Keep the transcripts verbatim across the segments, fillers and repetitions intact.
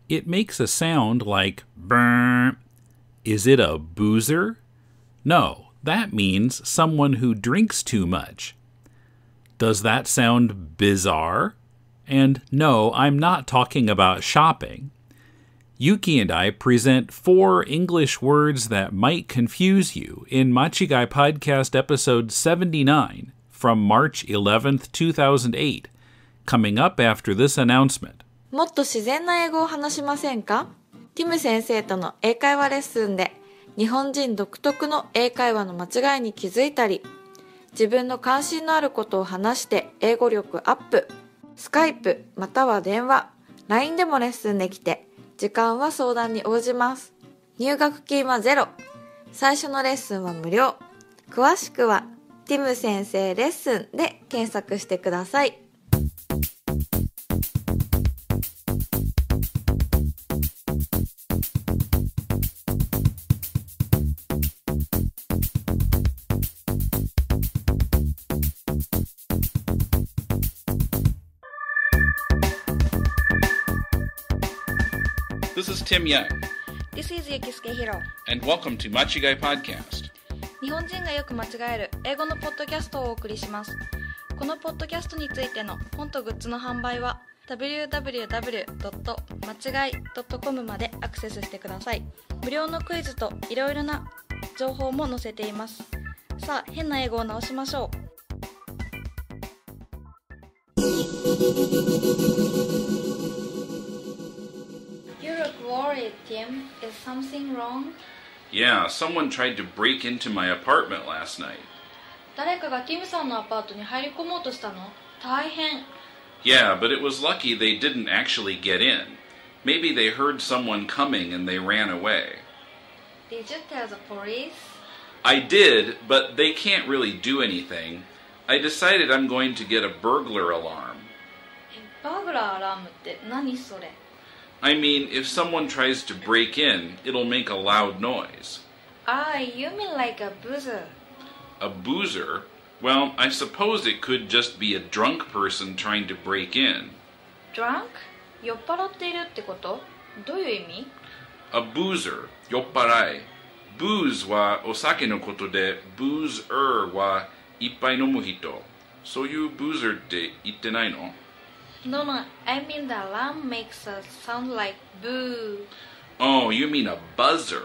It makes a sound like brr. Is it a boozer? No, that means someone who drinks too much. Does that sound bizarre? And no, I'm not talking about shopping. Yuki and I present four English words that might confuse you in Machigai Podcast episode seventy-nine from March eleventh, two thousand eight, coming up after this announcement. もっと自然な英語を話しませんか？ティム先生との英会話レッスンで日本人独特の英会話の間違いに気づいたり、自分の関心のあることを話して英語力アップ、スカイプまたは電話、ライン でもレッスンできて、時間は相談に応じます。入学金はゼロ。最初のレッスンは無料。詳しくはティム先生レッスンで検索してください。 This is Tim Young. This is Yukisuke Hiro. And welcome to Machigai Podcast. 日本人がよく間違える英語のポッドキャストをお送りします。このポッドキャストについての本とグッズの販売は ダブリューダブリューダブリュードットマチガイドットコム までアクセスしてください。無料のクイズといろいろな情報も載せています。さあ、変な英語を直しましょう。You look worried, Tim. Is something wrong? Yeah, someone tried to break into my apartment last night. 誰かがティムさんのアパートに入り込もうとしたの？大変。 Yeah, but it was lucky they didn't actually get in. Maybe they heard someone coming and they ran away. Did you tell the police? I did, but they can't really do anything. I decided I'm going to get a burglar alarm. バーグラーアラームって何それ？ I mean, if someone tries to break in, it'll make a loud noise. Ah, you mean like a buzzer? A boozer? Well, I suppose it could just be a drunk person trying to break in. Drunk? 酔っ払っているってこと？どういう意味？ A boozer, 酔っ払い。booze はお酒のことで、boozer はいっぱい飲む人。そういう boozer って言ってないの？ No, no, I mean the alarm makes a sound like boo. Oh, you mean a buzzer.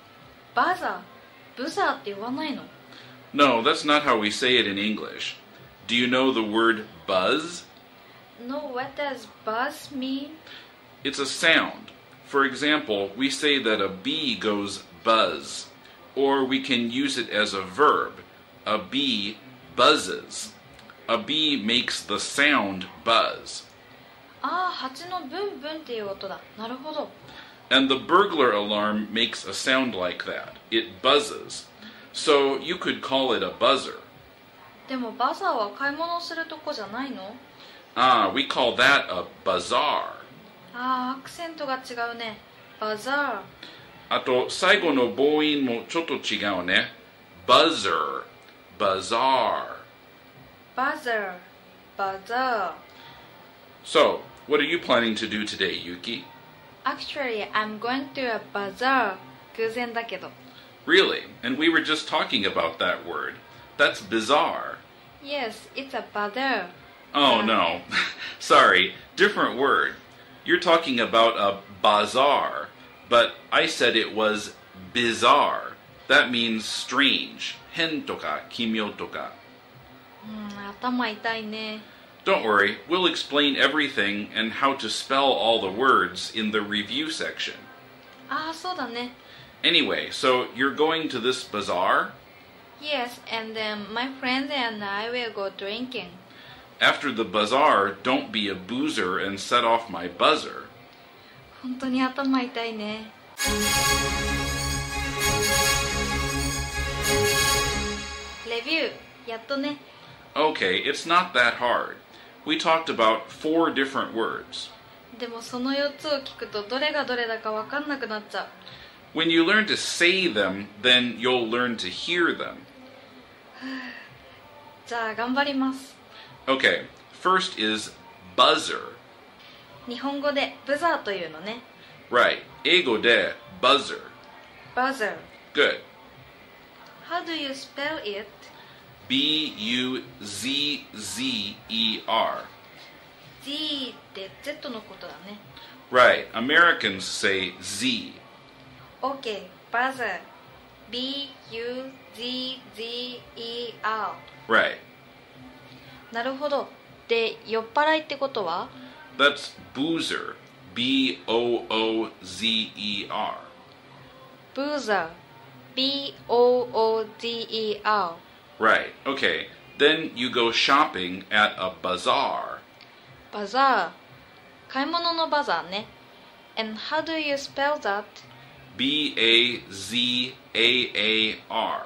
Buzzer? Buzzer って言わないの？ No, that's not how we say it in English. Do you know the word buzz? No, what does buzz mean? It's a sound. For example, we say that a bee goes buzz, or we can use it as a verb. A bee buzzes. A bee makes the sound buzz. ああ、蜂のブンブンっていう音だ。なるほど。 And the burglar alarm makes a sound like that. It buzzes. So you could call it a buzzer. でもバザーは買い物するとこじゃないの？ Ah, we call that a bazaar. ああ、アクセントが違うね。バザー。 あと、最後の母音もちょっと違うね。buzzer, bazaar. バザー、バザー。 So, what are you planning to do today, Yuki? Actually, I'm going to a bazaar. 偶然だけど。 Really? And we were just talking about that word. That's bizarre. Yes, it's a bazaar. Oh, no. Sorry, different word. You're talking about a bazaar, but I said it was bizarre. That means strange. 変とか奇妙とか。 うん、頭痛いね。 Don't worry, we'll explain everything and how to spell all the words in the review section. ああ、そうだね。 Anyway, so you're going to this bazaar? Yes, and then my friends and I will go drinking. After the bazaar, don't be a boozer and set off my buzzer. 本当に頭痛いね。レビュー、やっとね。 Okay, it's not that hard. We talked about four different words. でもそのよっつを聞くとどれがどれだかわかんなくなっちゃう。 When you learn to say them, then you'll learn to hear them. じゃあ頑張ります。 Okay, first is buzzer. 日本語でブザーというのね。 Right. 英語で buzzer. buzzer. Good. How do you spell it? B U Z Z E R. Z って Z のことだね。 Right. Americans say Z. OK, buzzer. B U Z Z E R. Right. なるほど。で、酔っ払いってことは？ That's boozer. B O O Z E R. boozer. B O O Z E R. Right. Okay. Then you go shopping at a bazaar. バザー。買い物のバザーね。And how do you spell that? B A Z A A R.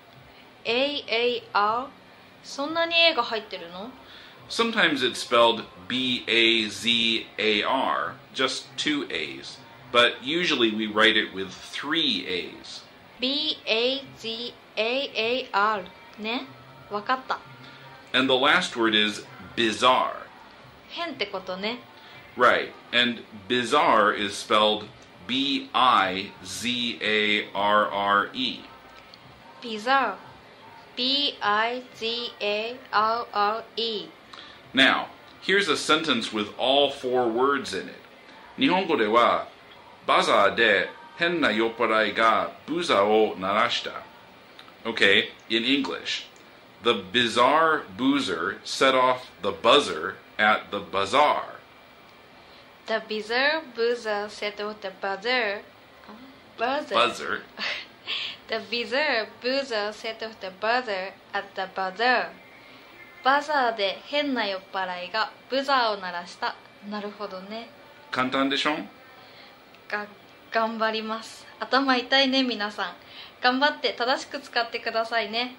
A A R? そんなに A が入ってるの？ Sometimes it's spelled B A Z A R, just two A's. But usually we write it with three A's. B A Z A A R ね。わかった。 And the last word is bizarre. 変ってことね。 Right. And bizarre is spelled B I Z A R R E. bizarre. B I Z A R R E. Now, here's a sentence with all four words in it. 日本語では、バザーで変な酔っ払いがブザーを鳴らした。Okay, in English. The bizarre boozer set off the buzzer at the bazaar. The bizarre boozer set off the buzzer. Buzzer. Buzzer. The bizarre boozer set off the buzzer at the bazaar. バザーで変な酔っ払いがブザーを鳴らした。なるほどね。 簡単でしょ？ が、頑張ります。頭痛いね、皆さん。頑張って正しく使ってくださいね。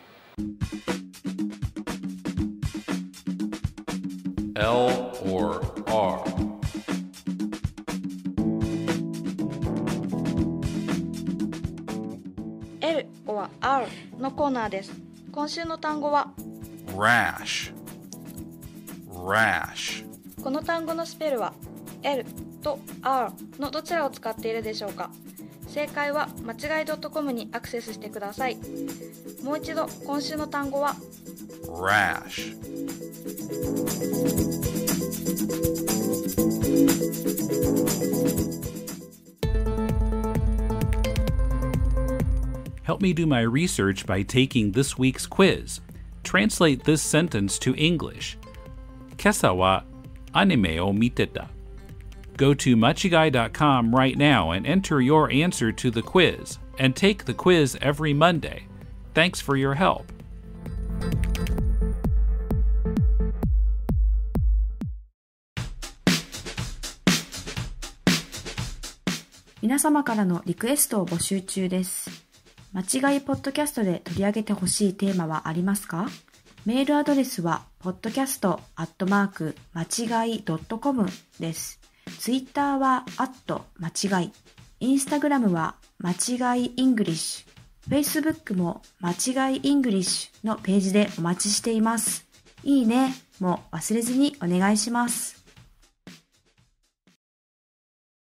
L or R. L or R のコーナーです。今週の単語は Rash. Rash. この単語のスペルは L と R のどちらを使っているでしょうか。正解はまちがい .com にアクセスしてください。もう一度今週の単語は Rash. Help me do my research by taking this week's quiz. Translate this sentence to English. 今朝はアニメを見てた。Go to machigai dot com right now and enter your answer to the quiz, and take the quiz every Monday. Thanks for your help. 皆様からのリクエストを募集中です。間違いポッドキャストで取り上げてほしいテーマはありますか？メールアドレスは ポッドキャスト アットマーク マチガイ ドットコム です。ツイッターは アット 間違い、インスタグラムは間違いイングリッシュ、フェイスブックも間違いイングリッシュのページでお待ちしています。いいねも忘れずにお願いします。